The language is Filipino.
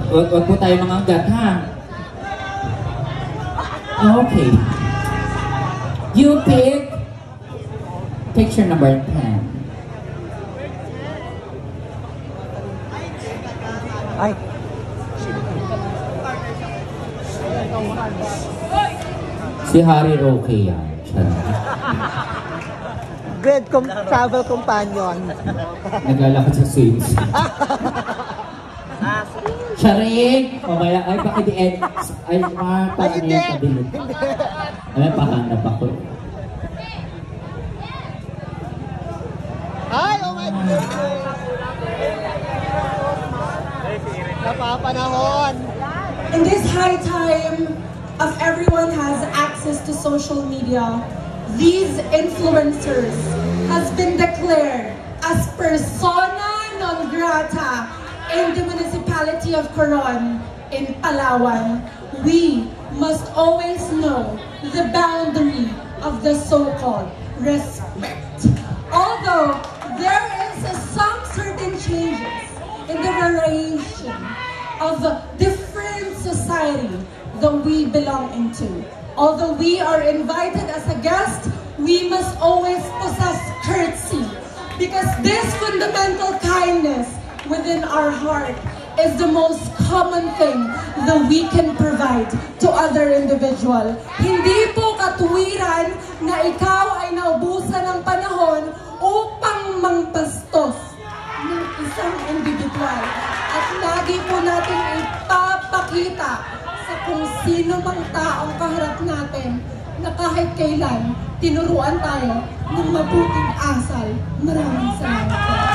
Wag po tayo mga agad, ha? Okay. You pick picture number 10. Ay. Si Harry Roque yan. Great travel companion. Naglalakad sa swings. Charing! Mamaya, ay baka di ay paano yung padilit. Ay, pahanap ako. Ay, oh my God! Napapanahon! In this high time of everyone has access to social media, these influencers has been declared as persona non grata in the municipality of Coron in Palawan. We must always know the boundary of the so-called respect. Although there is some certain changes in the variation of different society that we belong into. Although we are invited as a guest, we must always possess courtesy, because this fundamental kindness within our heart is the most common thing that we can provide to other individual. Hindi po katuwiran na ikaw ay naubusan ng panahon upang mangpastos ng isang individual. At lagi po natin ipapakita sa kung sino mang taong kaharap natin na kahit kailan tinuruan tayo ng mabuting asal. Maraming salamat po.